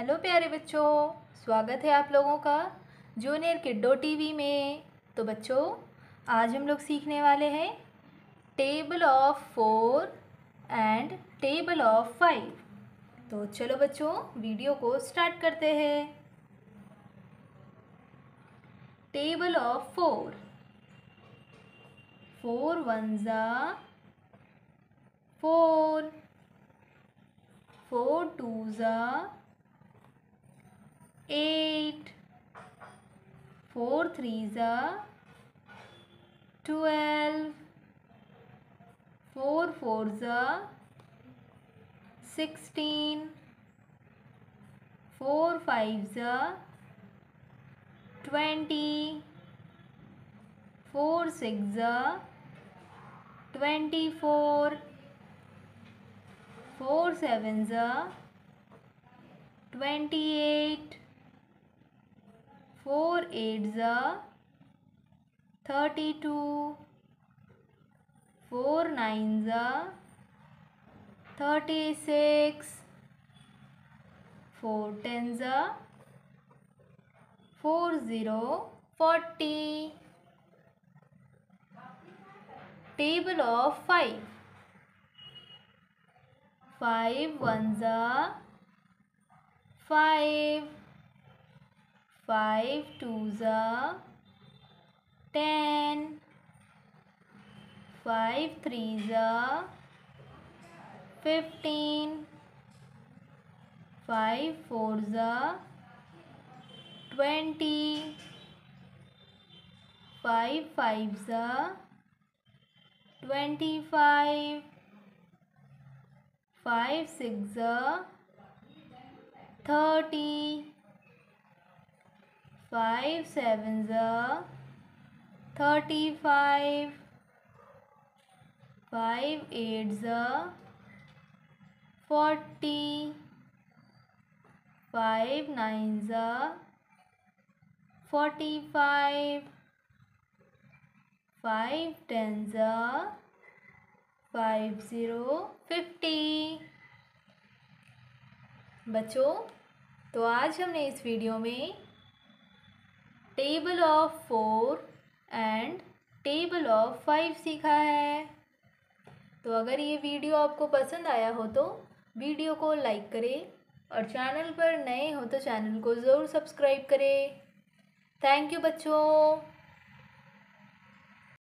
Hello प्यारे बच्चों, स्वागत है आप लोगों का जूनियर किड्डो टीवी में। तो बच्चों, आज हम लोग सीखने वाले हैं table of 4 and table of 5। तो चलो बच्चों, वीडियो को स्टार्ट करते हैं। Table of 4। 4 1s are 4, 4 2s are 8, 4 3s are 12, 4 4s are 16, 4 5s are 20, 4 6s are 24, 4 7s are 28, 4 8s are 32, 4 9s are 36, 4 10s are 40. Table of 5. 5 1s are 5, 5 2s are 10, 5 3s are 15, 5 4s are 20, 5 5s are 25, 5 6s are 30, 5 7s are 35, 5 8s are 40, 5 9s are 45, 5 10s are 50. बच्चों, तो आज हमने इस video में table of 4 and table of 5 सीखा है। तो अगर ये वीडियो आपको पसंद आया हो तो वीडियो को लाइक करें और चैनल पर नए हो तो चैनल को ज़रूर सब्सक्राइब करें। थैंक यू बच्चों।